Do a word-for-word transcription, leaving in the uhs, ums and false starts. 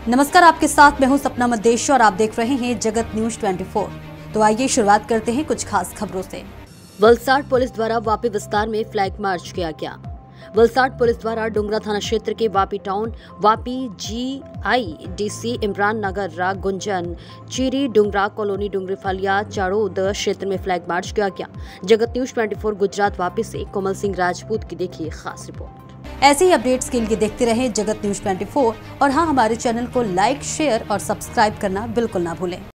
नमस्कार, आपके साथ मैं हूं सपना मदेश और आप देख रहे हैं जगत न्यूज चौबीस। तो आइए शुरुआत करते हैं कुछ खास खबरों से। वलसाड पुलिस द्वारा वापी विस्तार में फ्लैग मार्च किया गया। वलसाड पुलिस द्वारा डुंगरा थाना क्षेत्र के Vapi town, Vapi G I D C, Imran Nagar, राग गुंजन, चीरी, डुंगरा कॉलोनी, डुंगरी फलिया, चारोद क्षेत्र में फ्लैग मार्च किया गया। जगत न्यूज चौबीस गुजरात वापी से कोमल सिंह राजपूत की देखिए खास रिपोर्ट। ऐसे ही अपडेट्स के लिए देखते रहें जगत न्यूज चौबीस और हाँ, हमारे चैनल को लाइक, शेयर और सब्सक्राइब करना बिल्कुल ना भूलें।